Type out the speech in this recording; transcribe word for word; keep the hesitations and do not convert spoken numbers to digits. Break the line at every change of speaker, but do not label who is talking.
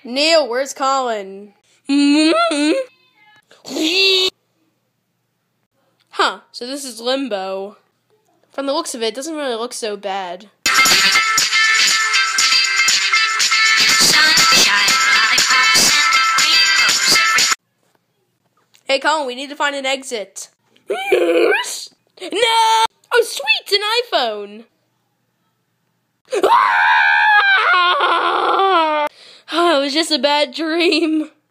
Neil, where's Colin? Huh, so this is Limbo. From the looks of it, it doesn't really look so bad. Hey Colin, we need to find an exit. Yes! No! Oh sweet, it's an iPhone! Ah! Oh, it was just a bad dream.